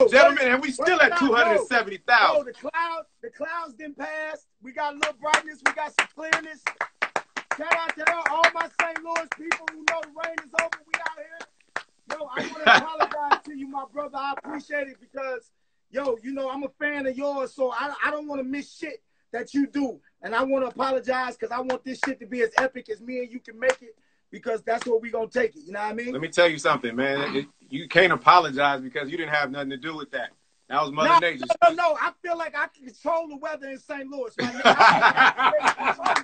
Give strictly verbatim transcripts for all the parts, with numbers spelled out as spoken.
and gentlemen, and we still at two hundred seventy thousand. Oh, the clouds, the clouds didn't pass. We got a little brightness. We got some clearness. Shout out to all my Saint Louis people who know the rain is over. We out here. Yo, I want to apologize to you, my brother. I appreciate it because, yo, you know, I'm a fan of yours, so I, I don't want to miss shit that you do. And I want to apologize because I want this shit to be as epic as me and you can make it because that's what we going to take it. You know what I mean? Let me tell you something, man. It, you can't apologize because you didn't have nothing to do with that. That was Mother no, Nature. No, no, no. I feel like I can control the weather in Saint Louis. Right now. I, I, I,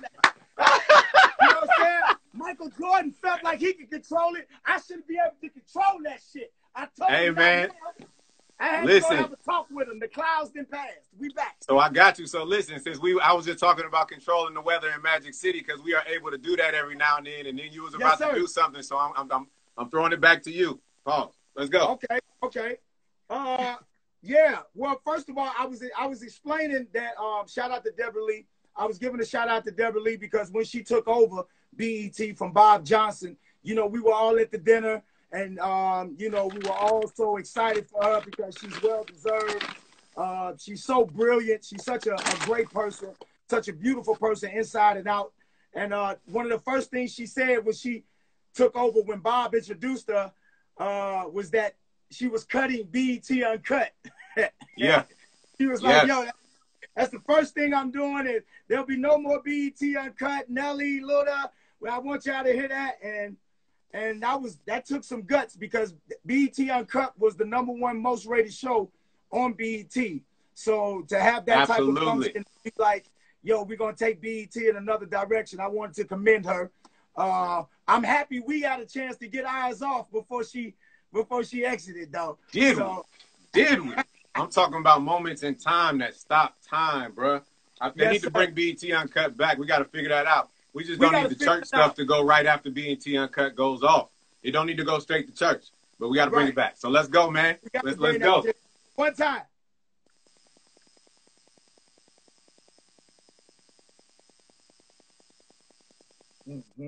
you know what I'm saying? Michael Jordan felt like he could control it. I shouldn't be able to control that shit. I told hey, him man. I had listen. to go have a talk with him. The clouds didn't pass. We back. So I got you. So listen, since we, I was just talking about controlling the weather in Magic City because we are able to do that every now and then, and then you was about yes, to do something. So I'm, I'm, I'm, I'm throwing it back to you. Pause. Let's go. Okay. Okay. Uh, yeah. Well, first of all, I was, I was explaining that. Um, shout out to Deborah Lee. I was giving a shout out to Deborah Lee because when she took over B E T from Bob Johnson, you know, we were all at the dinner and, um, you know, we were all so excited for her because she's well-deserved. Uh, she's so brilliant. She's such a, a great person, such a beautiful person inside and out. And uh, one of the first things she said when she took over, when Bob introduced her, uh, was that she was cutting B E T Uncut. Yeah. She was like, yes. yo, that's the first thing I'm doing. Is there'll be no more B E T Uncut, Nelly, Luda. Well, I want y'all to hear that. And and that was that took some guts because B E T Uncut was the number one most rated show on B E T. So to have that Absolutely. type of function, be like, yo, we're gonna take B E T in another direction. I wanted to commend her. Uh, I'm happy we got a chance to get eyes off before she before she exited, though. Did so, we? Did we? I'm talking about moments in time that stop time, bro. I, they yes, need to bring sir. B E T Uncut back. We got to figure that out. We just we don't need the church stuff out. to go right after B E T Uncut goes off. It don't need to go straight to church, but we got to right. bring it back. So let's go, man. Let's let's go. One time. Mm-hmm.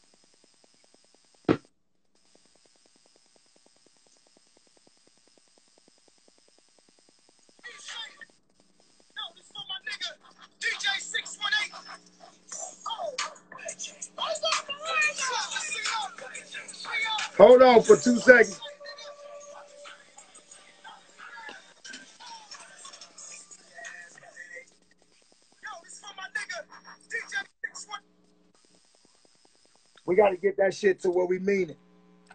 Hold on for two seconds. We got to get that shit to where we mean it.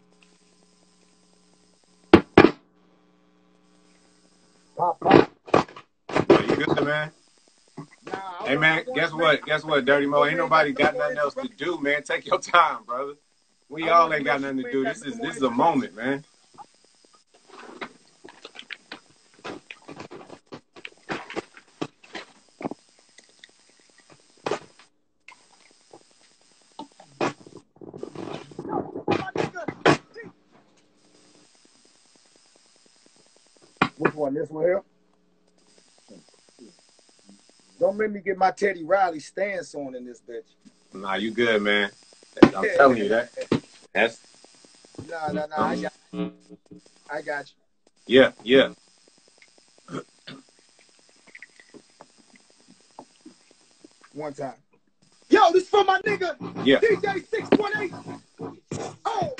Pop, pop. Oh, you good, man? Nah, hey, man, guess what? Guess what, Dirty Mo? Ain't nobody got nothing else to do, man. Take your time, brother. We all ain't got nothing to do. This is this is a moment, man. Which one? This one here? Don't make me get my Teddy Riley stance on in this bitch. Nah, you good, man. I'm telling you that. That's. Nah, nah, nah. I got you. I got you. Yeah, yeah. One time. Yo, this for my nigga. Yeah. D J six one eight. Oh.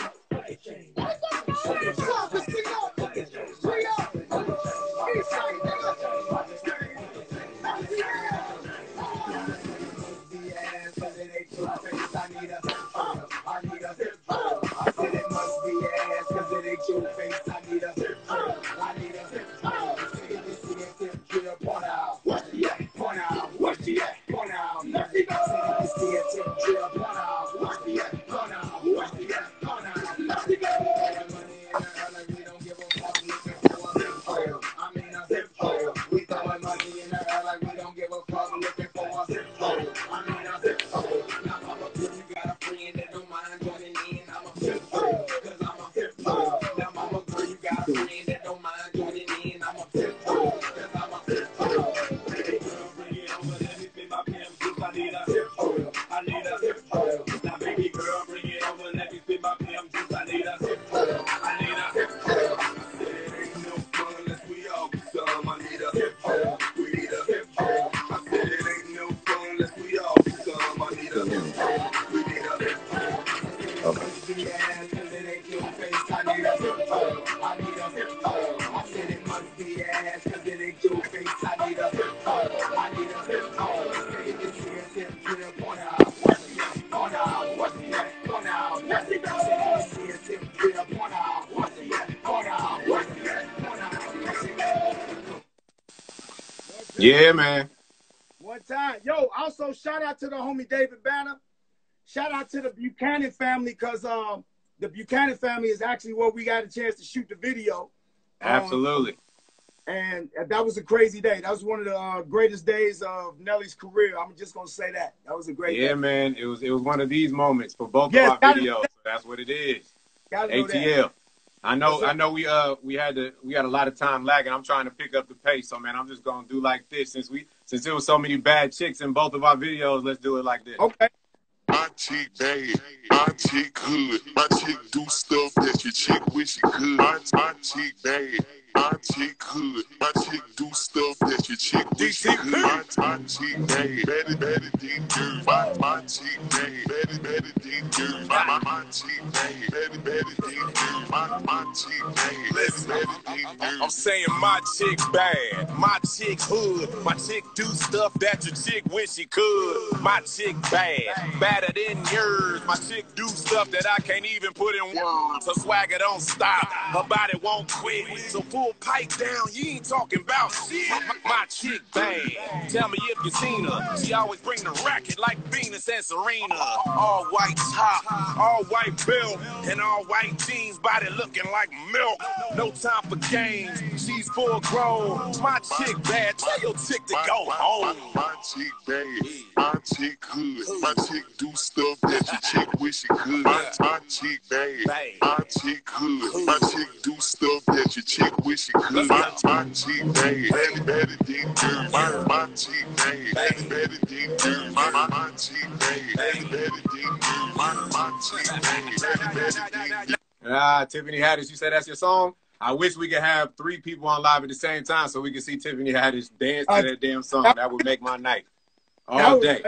Yeah, man. One time. Yo, also shout out to the homie David Banner. Shout out to the Buchanan family, because um, the Buchanan family is actually where we got a chance to shoot the video. Absolutely. Um, and that was a crazy day. That was one of the uh, greatest days of Nelly's career. I'm just gonna say that. That was a great yeah, day. man. It was it was one of these moments for both yes, of our videos. So that's what it is. A T L. I know, I know we uh we had to we had a lot of time lagging. I'm trying to pick up the pace, so man, I'm just gonna do like this since we since there was so many bad chicks in both of our videos. Let's do it like this. Okay. My chick bad, my chick good, my chick do stuff that your chick wish she could. My, my chick bad, my chick good, my chick do stuff that your chick wish she could. My, my chick bad, better, better than you. My, my chick bad, better, better than you. My, my, my chick bad, better, better than you. My, my chick bad, better, better than you. I'm saying my chick bad, my chick hood, my chick do stuff that your chick wish she could. My chick bad, better than yours. My chick do stuff that I can't even put in words. Her swagger don't stop, her body won't quit. So full pipe down, you ain't talking about shit. My, my chick bad, tell me if you seen her. She always bring the racket like Venus and Serena. All white top, all white belt, and all white jeans, body looking like milk. No time for games, she's full grown. My chick bad, tell your chick to go home. My, my chick bad, my chick good, my chick do stuff that your chick wish she could. My, my chick bad, my chick good, my chick do stuff that your chick wish she could. My, my chick bad, better, better than you. My, my chick bad, better, better than you. My, my, my chick bad, better, better than you. My, my chick bad, better, better than you. Ah, Tiffany Haddish, you said that's your song? I wish we could have three people on live at the same time so we could see Tiffany Haddish dance to that damn song. That would make my night all day.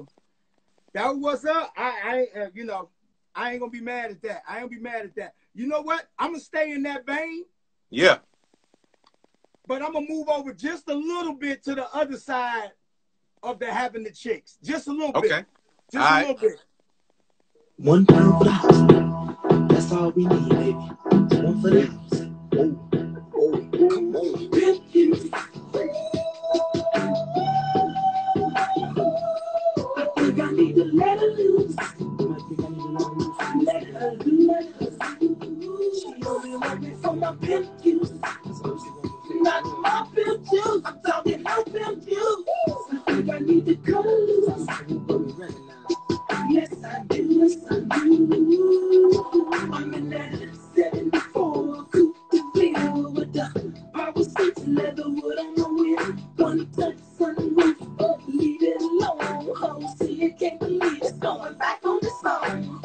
That was what's up. I, I, uh, you know, I ain't gonna be mad at that. I ain't gonna be mad at that. You know what? I'm gonna stay in that vein. Yeah. But I'm gonna move over just a little bit to the other side of the having the chicks. Just a little okay. bit. Okay. Just all a little right. bit. One pound for the house. That's all we need, baby. One for the house. Oh, oh, come on, baby. I need to let her loose. Let her loose. She only want me for my pimp use. Not my pimp juice. I'm talking no pimp juice. I think I need to cut her loose. Yes, I do. Yes, I do. I'm in that seventy-four coupe de ville with the power seats, leather wood on the wheel. One touch sunroof. Leave it alone, ho. See, you can't believe it's going back on the song.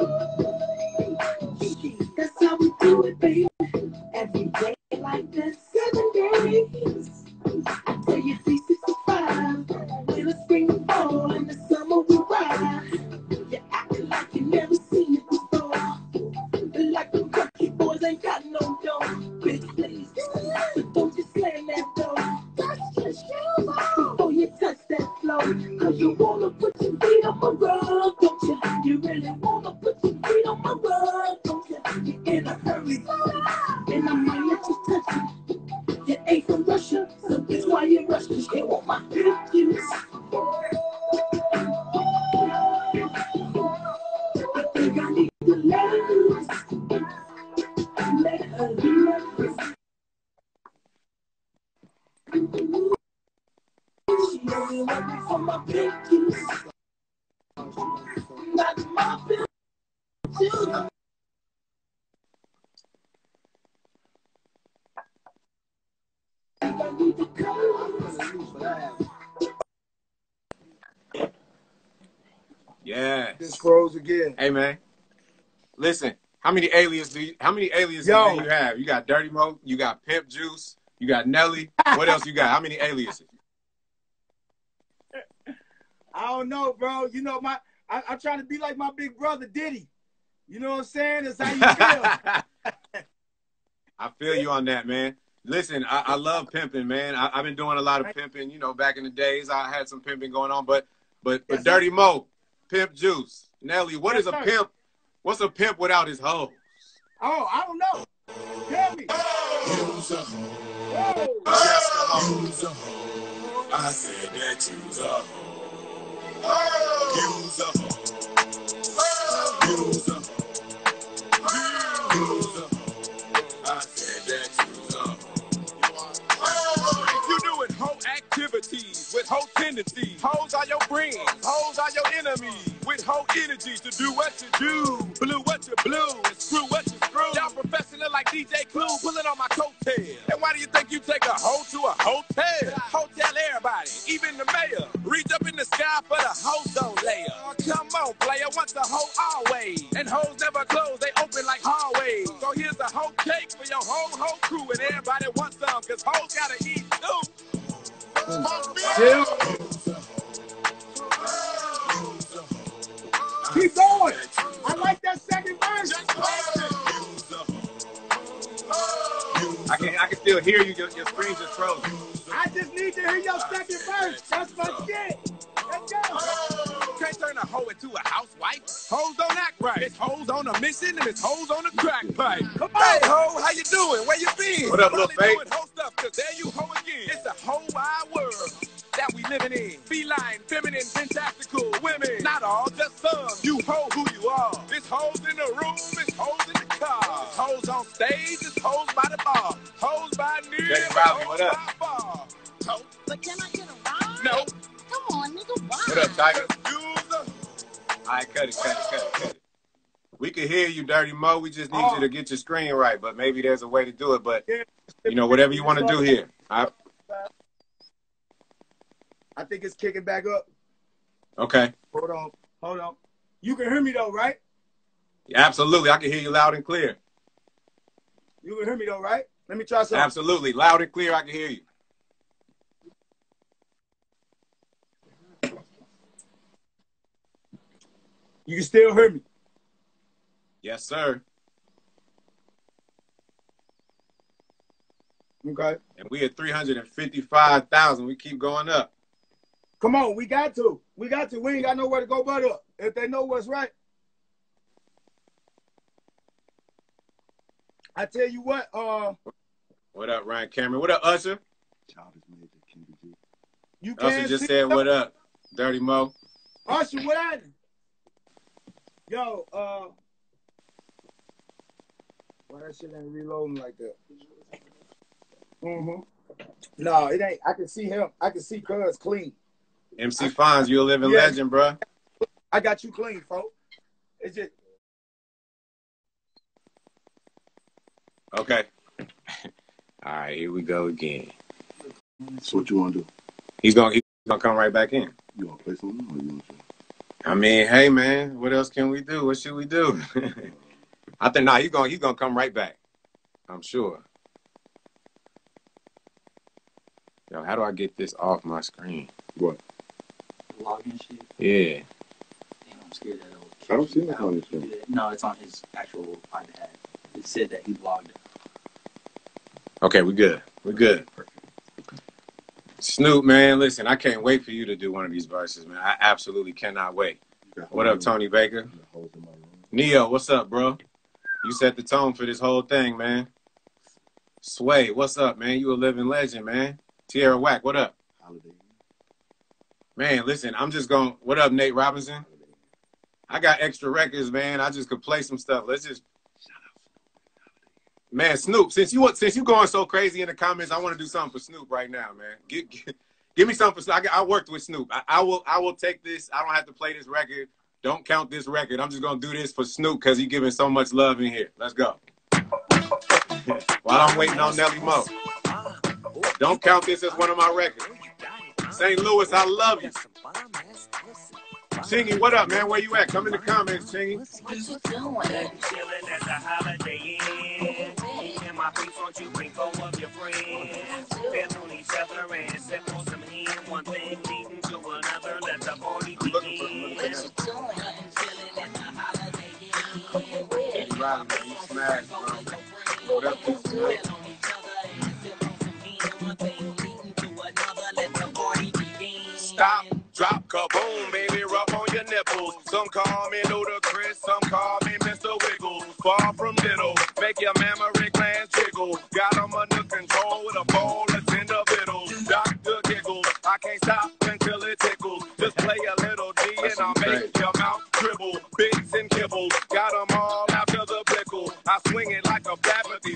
That's how we do it, baby. Every day like that, seven days. I tell you, three sixty-five. Winter, spring, and fall, in the summer we ride. You acting like you never seen it before. Like them country boys ain't got no dough. Big please, but don't you slam that door. Touch your shoes off before you touch that floor. Cause you wanna put your feet on my rug, don't you? You really wanna put your feet on my rug, don't you? You're in a hurry, and I might let you touch it. You ain't from Russia, so that's why you rush, cause you want my pimp juice. I think I need to let her loose. Let her loose. She only want me for my pimp juice. Not my pimp juice. I think I need to cut her loose. Yeah. This froze again. Hey man, listen. How many aliases do you? How many aliases Yo. do you have? You got Dirty Mo. You got Pimp Juice. You got Nelly. What else you got? How many aliases? I don't know, bro. You know my. I, I'm trying to be like my big brother Diddy. You know what I'm saying? That's how you feel. I feel you on that, man. Listen, I, I love pimping, man. I, I've been doing a lot of pimping. You know, back in the days, I had some pimping going on. But, but, but Yes, Dirty sir. Mo, Pimp Juice, Nelly. What Yes, is a sir. pimp? What's a pimp without his hoe? Oh, I don't know. Tell me. Use a hoe. Whoa. Just a hoe. Use a hoe. I said that you's a hoe. You's a hoe. You's a hoe. You's a hoe. I said that you's a hoe. You doing hoe activities with hoe tendencies. Hoes are your friends. Hoes are your enemies. With hoe energies to do what you do. Blue what you blue. And screw what you screw. Y'all professional like D J Clue pulling on my coattail. And why do you think you take a hoe to a hotel? Hotel everybody, even the mayor. Reach up in the sky for the ozone layer. Oh, come on, player, once the hoe always. And hoes never close, they open like hallways. So here's the hoe cake for your whole hoe crew. And everybody wants some, cause hoes gotta eat too. Chill. Keep going. I like that second verse. I can I can still hear you. Your, your screen's just frozen. I just need to hear your second verse. That's my shit. Let's go. Can't turn a hoe into a housewife. Hoes don't act right. It's hoes on a mission and it's hoes on a crack pipe. Come on. Hey ho, how you doing? Where you been? What up, little fake? Doing hoe stuff, cause there you hoe again. It's a whole wide world that we living in. Feline, feminine, fantastical women. Not all, just some. You hoe who you are. It's hoes in the room, it's hoes in the car. It's hoes on stage, it's hoes by the bar. Hoes by near, Jay Robbie, what up? by far. Ho. But can I get a ride? No. Come on, nigga, why? What up, Tiger? Use a- All right, cut it, cut it, cut it, cut it. We can hear you, Dirty Mo. We just need Oh. you to get your screen right, but maybe there's a way to do it. But, you know, whatever you want to do here. I, I think it's kicking back up. okay. Hold on. Hold on. You can hear me though, right? Absolutely. I can hear you loud and clear. You can hear me though, right? Let me try something. Absolutely. Loud and clear. I can hear you. You can still hear me. Yes, sir. Okay. And we at three hundred fifty-five thousand. We keep going up. Come on, we got to. We got to. We ain't got nowhere to go but up. If they know what's right. I tell you what, uh, What up, Ryan Cameron? What up, Usher? you Usher can't just see said, what up, Dirty Mo? Usher, what happened? Yo, uh, why that shit ain't reloading like that? Mm-hmm. No, it ain't. I can see him. I can see Cuz clean. M C Fonz, you a living Yeah. legend, bro. I got you clean, folks. It's just. Okay. All right, here we go again. So what you want to do? He's gonna he's gonna come right back in. You want to play something? Or you want to? I mean, hey man, what else can we do? What should we do? I think nah, he's gonna he's gonna come right back. I'm sure. Yo, how do I get this off my screen? What? Login shit. Yeah. Damn, I'm scared that it'll I don't see kick nothing out on his if you phone. do that. No, it's on his actual iPad. It said that he logged. Okay, we good. We're good. Perfect. Snoop, man, listen, I can't wait for you to do one of these verses, man. I absolutely cannot wait. What up, Tony Baker? Neo, what's up, bro? You set the tone for this whole thing, man. Sway, what's up, man? You a living legend, man. Tierra Whack, what up? Holiday. Man, listen, I'm just going, what up, Nate Robinson? I got extra records, man. I just could play some stuff. Let's just, man, Snoop, since you since you going so crazy in the comments, I want to do something for Snoop right now, man. Give, give, give me something for Snoop. I, I worked with Snoop. I, I will I will take this. I don't have to play this record. Don't count this record. I'm just going to do this for Snoop because he's giving so much love in here. Let's go. While I'm waiting on Nelly Mo. Don't count this as one of my records. Saint Louis, I love you. Chingy, what up, man? Where you at? Come in the comments, Chingy. What you doing? Chilling at the Holiday Inn. In my face, won't you bring four of your friends? Fell on each other and sip on some hen. One thing leading to another. Let the party begin. What you doing? Chilling at the Holiday Inn. Riding, man. You smashed, bro. What up, this Snoop? Stop, drop, kaboom, baby, rub on your nipples. Some call me Ludacris, some call me Mister Wiggles. Far from little, make your mammary glands jiggle. Got them under control with a bowl of tender vittles. Doctor Giggles, I can't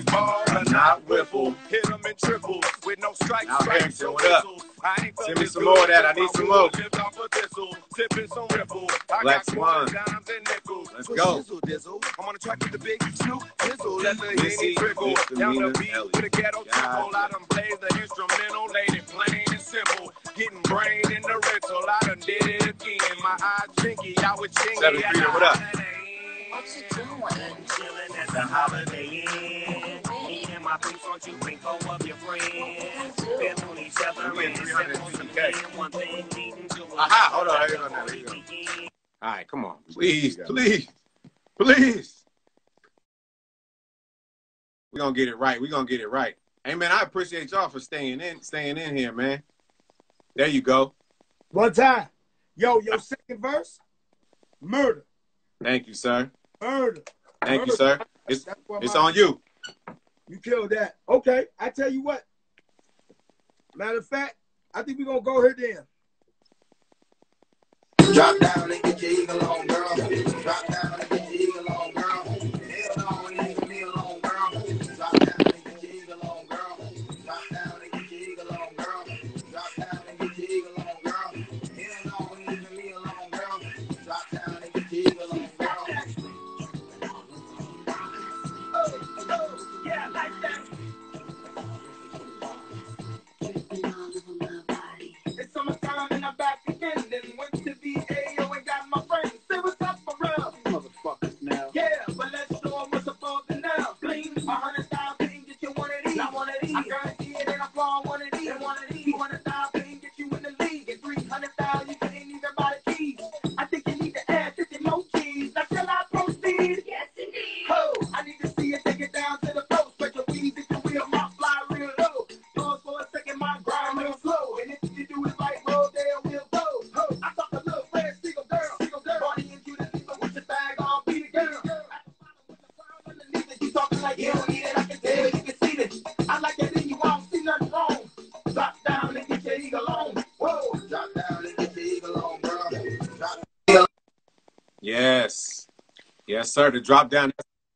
ball or not Whipple. Hit them in triple with no strikes. Now, Harrington, what up? Send me some more of that. I need some more. Black Swan. Let's go. I'm on the track with the big Snoop Dizzle. Let the Henny trickle down the beat with a ghetto trickle. I done played the instrumental, laid it plain and simple. Getting brain in the rental. I done did it again. My eyes chinky, I was chinky. Seven Freedom, what up? What you doing? Chillin' at the Holiday Inn. Me and my peeps want you bring four of your friends. Feel on each other and sip on some K. One thing leading to another. Aha, hold on. Here you go. There you go. All right, come on. Please, please, please. We're going to get it right. We're going to get it right. Hey, man, I appreciate y'all for staying in, staying in here, man. There you go. One time. Yo, your second verse, murder. Thank you, sir. Murder. Thank murder. you, sir. It's, it's on you. You killed that. Okay, I tell you what. Matter of fact, I think we're going to go here then. Drop down and get your eagle on, girl. Drop down and get your eagle on, girl. Hell no, and leave me alone, girl. Drop down and get your eagle on, girl. Drop down and get your eagle on, girl. Drop down and get your eagle on, girl. Hell no, and leave me alone, girl. Drop down and get your eagle on, girl. Yeah, like that. It's summertime and I'm back again. Then went to V A O and got my friends. Say what's up for real. Motherfuckers now. Yeah, but let's show them what's above the now. Bling, a hundred thousand and get you one of these. Not one of these. I guarantee it and I fall one of these. And one of these. Two hundred thousand and get you in the league. And three hundred thousand you couldn't even buy the keys. I think you need to add fifty more keys. Now shall I proceed? Yes, indeed. Ho, I need to see you take it down to the post. But your weeds if you will, my fly real low. Pause for a second, my grind real slow. And if you do it right, roll there, we'll go. Ho, I thought the little red single girl, single girl. Barney and Judas, people with the bag, I'll be the girl. Underneath it, you talking like you don't need it. I can tell you can see this. I like that in you, I don't see nothing wrong. Drop down and get your eagle on. Whoa, drop down and get your eagle on, girl. Drop. Yes. Yes, sir. To drop down.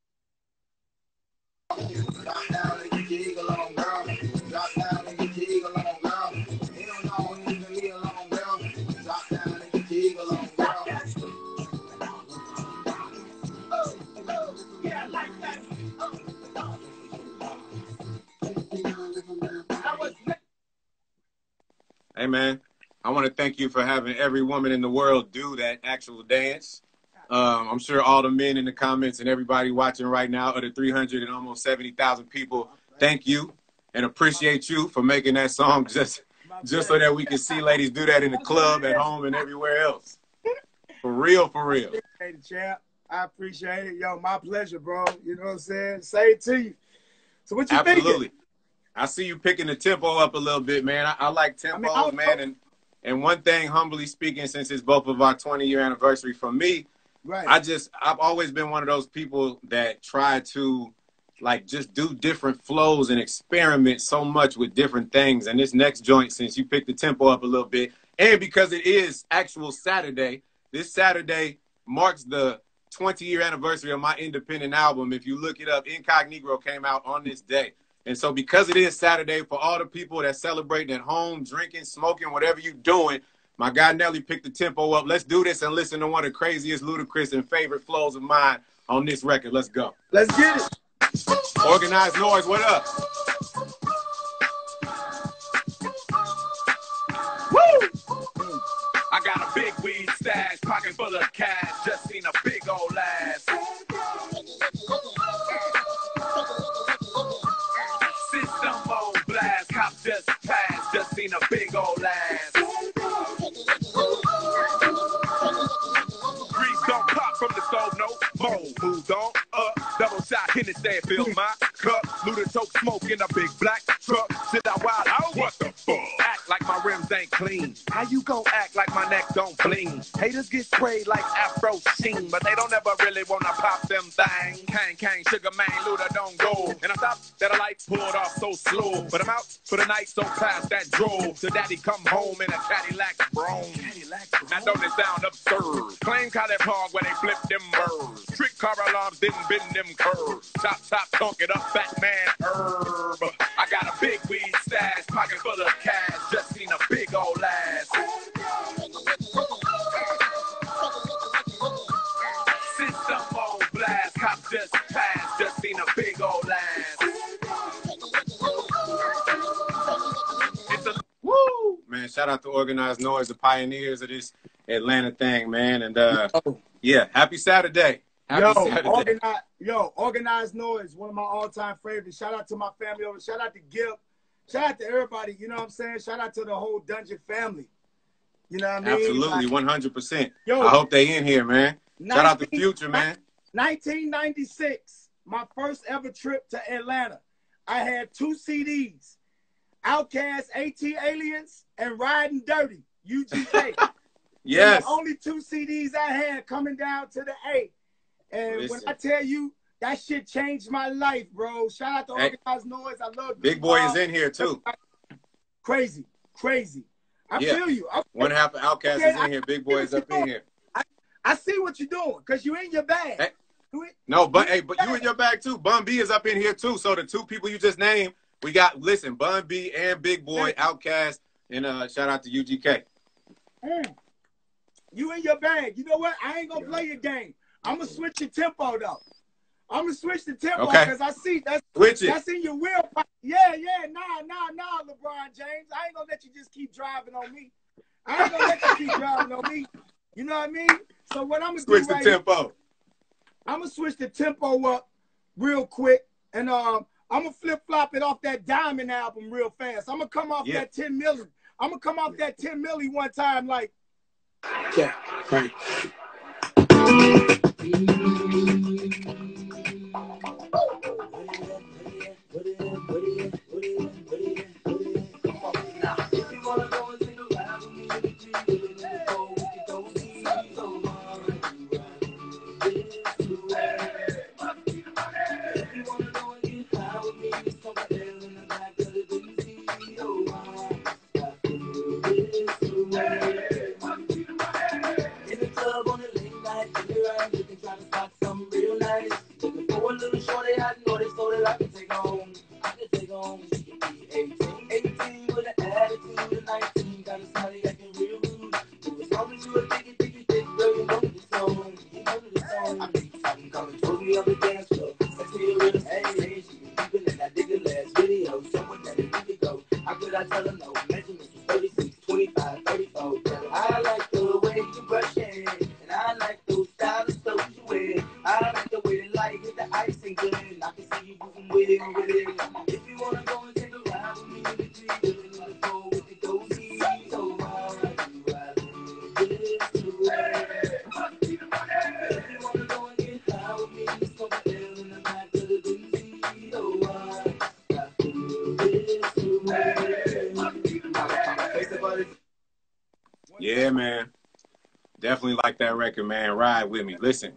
Drop down and get your eagle on, girl. Drop down and get your eagle on, girl. Hell no, and leave me alone, girl. Drop down and get your eagle on, girl. Oh, oh, yeah, like that. Oh, I was Hey, man, I want to thank you for having every woman in the world do that actual dance. Um, I'm sure all the men in the comments and everybody watching right now, of the three hundred and almost seventy thousand people, thank you and appreciate you for making that song just, just so that we can see ladies do that in the club, at home, and everywhere else. For real, for real. Hey, champ. I appreciate it. Yo, my pleasure, bro. You know what I'm saying? Say it to you. So what you Absolutely. thinking? I see you picking the tempo up a little bit, man. I, I like tempos, I mean, I was, man. And, and one thing, humbly speaking, since it's both of our twenty-year anniversary, for me, right. I just, I've always been one of those people that try to, like, just do different flows and experiment so much with different things. And this next joint, since you picked the tempo up a little bit, and because it is actual Saturday, this Saturday marks the twenty-year anniversary of my independent album. If you look it up, Incognito came out on this day. And so because it is Saturday, for all the people that celebrating at home, drinking, smoking, whatever you're doing, my guy Nelly picked the tempo up. Let's do this and listen to one of the craziest, ludicrous, and favorite flows of mine on this record. Let's go. Let's get it. Organized Noise, what up? Woo! I got a big weed stash, pocket full of cash. Just seen a big old ass. System on blast, cop just passed. Just seen a big old ass. Grease don't pop from the stove, no more. Moved on up, double shot, hit it, stand, fill my cup. Luda choke smoke in a big black truck. Sit out wild out, what the fuck? Act like my rims ain't clean. How you gon' act like my neck don't bling? Haters get sprayed like Afro Sheen, but they don't ever really wanna pop them things. Kang, Kang, Sugar Man, Luda don't go. And I thought that a light pulled off so slow, but I'm out for the night so fast that drove. So daddy come home in a Cadillac Brougham. Now don't it sound absurd? Claim College Park where they flip them birds. Trick car alarms didn't bend them curves. Chop, chop, tonk it up, fat man herb. I got a big weed stash, pocket full of cash. Just seen a big old ass. System on blast, cops just passed. Just seen a big old ass. It's a Woo! Man, shout out to Organized Noise, the pioneers of this Atlanta thing, man. And uh, yeah, happy Saturday. Happy yo, Saturday. organize, yo, Organized Noise, one of my all-time favorites. Shout out to my family over. Shout out to Gip. Shout out to everybody. You know what I'm saying? Shout out to the whole Dungeon family. You know what I mean? Absolutely, like, one hundred percent. Yo, I hope they in here, man. Shout out to Future, man. nineteen ninety-six, my first ever trip to Atlanta. I had two C Ds, Outkast, AT-Aliens, and Riding Dirty, U G K. Yes. The only two C Ds I had coming down to the A. And Listen. when I tell you, that shit changed my life, bro. Shout out to Hey, Organized Noise. I love Big Boy is in here, too. Crazy, crazy. I Yeah. feel you. I, One half of Outkast Okay, is in here. Big Boy is up in here. I see what you're doing, because you in your bag. Hey. You in- No, but hey, but you in your bag too. Bun B is up in here too. So the two people you just named, we got listen, Bun B and Big Boy, Outkast, and uh shout out to U G K. Mm. You in your bag. You know what? I ain't gonna play your game. I'm gonna switch your tempo though. I'm gonna switch the tempo Okay. because I see that's Switch it. that's in your wheel. Yeah, yeah, nah, nah, nah, LeBron James. I ain't gonna let you just keep driving on me. I ain't gonna let you keep driving on me. You know what I mean? So what I'm gonna Switch do the right tempo. Here, I'm gonna switch the tempo up real quick, and um, I'm gonna flip flop it off that Diamond album real fast. I'm gonna come off Yeah. that ten milli. I'm gonna come off that ten milli one time, like. Yeah, right. Yeah, man. Definitely like that record, man. Ride with me. Listen,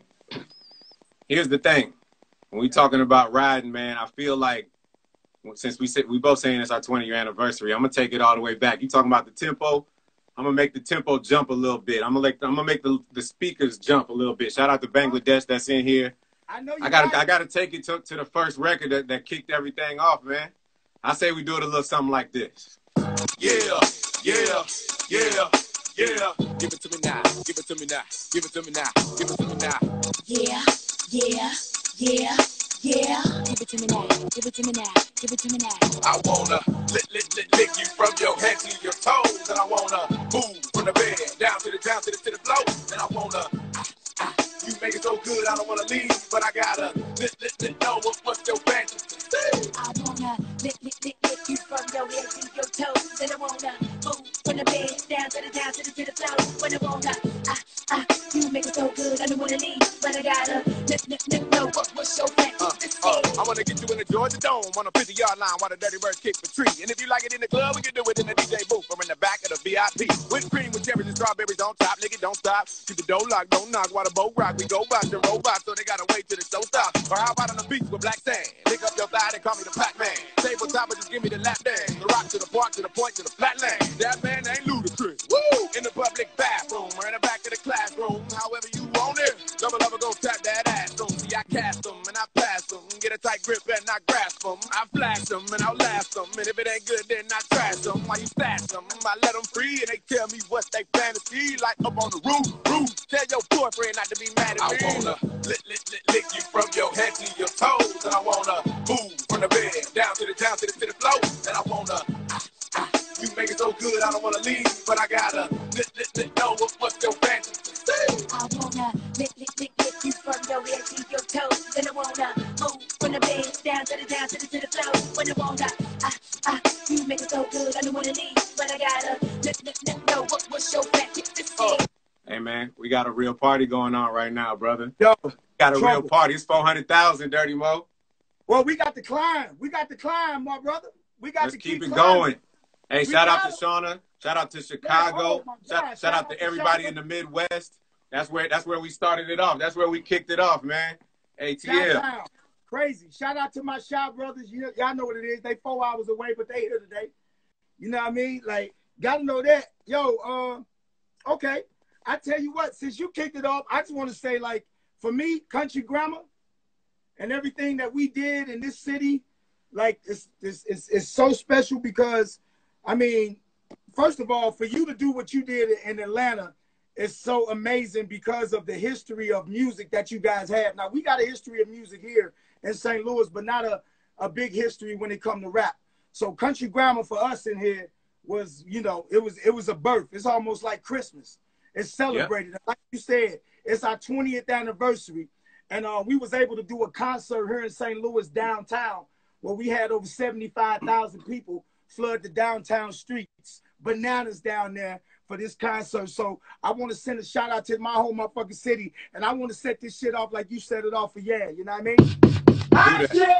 here's the thing. When we talking about riding, man, I feel like since we said we both saying it's our twenty year anniversary, I'm gonna take it all the way back. You talking about the tempo? I'm gonna make the tempo jump a little bit. I'm gonna like I'm gonna make the the speakers jump a little bit. Shout out to Bangladesh that's in here. I know you I gotta got I gotta take it to, to the first record that, that kicked everything off, man. I say we do it a little something like this. yeah, yeah, yeah, yeah. Give it to me now. Give it to me now. Give it to me now. Give it to me now. Yeah, yeah, yeah, yeah. Give it to me now. Give it to me now. Give it to me now. I wanna lick, lick, lick, lick you from your head to your toes, and I wanna move from the bed down to the down to the to the floor, and I wanna. Ah, ah, you make it so good, I don't wanna leave, but I gotta lick, lick, lick, know what, what's your fantasy. I wanna lick, lick, lick, lick you from your head to your toes, and I wanna move from the bed down to the down to the to the floor, when I wanna. Ah, ah, you make it so good, I don't wanna leave, but I gotta lick, lick, lick, know what, what's your fantasy. Uh, uh, I wanna get you in the Georgia Dome on a fifty-yard line while the Dirty Birds kick the tree. And if you like it in the club, we can do it in the D J booth or in the back of the V I P. Whipped cream with cherries and strawberries on top. Lick it, don't stop. Keep the door locked, don't knock while the boat rock. We go by the robot, so they gotta wait till the show stops. Or how about on the beach with black sand? Lick up your thigh and call me the Pac-Man. Table top, but just give me the lap dance. The rock to the park, to the point, to the flatland. That man ain't ludicrous. Woo! In the public bathroom or in the back of the classroom, however you want it. Double lover go tap that ass room. See, I cast them and I pass them. Get a tight grip and I grasp them. I flash them and I'll last them. And if it ain't good, then I trash them. While you stash them, I let them free and they tell me what's they fantasy. Like up on the roof, roof. Tell your boyfriend not to be mad at me. I wanna lick, lick, lick, lick you from your head to your toes. And I wanna move from the bed down to the down to the, to the floor. And I wanna ah, ah, you make it so good, I don't wanna leave, but I gotta lick, lick, lick, know what, what's your fantasy. I wanna lick, lick, lick, lick you from your head to your toes. And I wanna move from the bed down to the down to the to the floor. When I wanna ah ah, you make it so good, I don't wanna leave, but I gotta lick, lick, lick, know what, what's your fantasy. Oh. Hey man, we got a real party going on right now, brother. Yo, we got a trouble. real party. It's four hundred thousand, Dirty Mo. Well, we got to climb. We got to climb, my brother. We got Let's to keep, keep it climbing. going. Hey, We shout out got to Shauna. Shout out to Chicago. oh my shout, God. shout, Shout out out to to everybody Shauna. in the Midwest. That's where that's where we started it off. That's where we kicked it off, man. A T L. Downtown. Crazy. Shout out to my shop brothers. You, y'all know what it is. They four hours away, but they here today. You know what I mean? Like, gotta know that. Yo, uh, okay. I tell you what, since you kicked it off, I just want to say, like, for me, Country Grammar and everything that we did in this city, like, it's, it's, it's, it's so special because, I mean, first of all, for you to do what you did in Atlanta is so amazing because of the history of music that you guys have. Now, we got a history of music here in Saint Louis, but not a, a big history when it comes to rap. So Country Grammar for us in here was, you know, it was it was a birth. It's almost like Christmas. It's celebrated. Yep. Like you said, it's our twentieth anniversary. And uh, we was able to do a concert here in Saint Louis downtown where we had over seventy-five thousand people flood the downtown streets, bananas down there for this concert. So I want to send a shout out to my whole motherfucking city. And I want to set this shit off like you set it off for yeah. You know what I mean? Do that.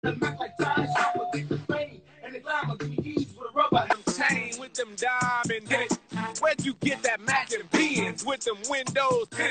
The Mac like Ty Shopper, the Spain, and the glamour, give me keys with a rubber. Chain with them diamond hits. Where'd you get that Mac and Benz with them windows?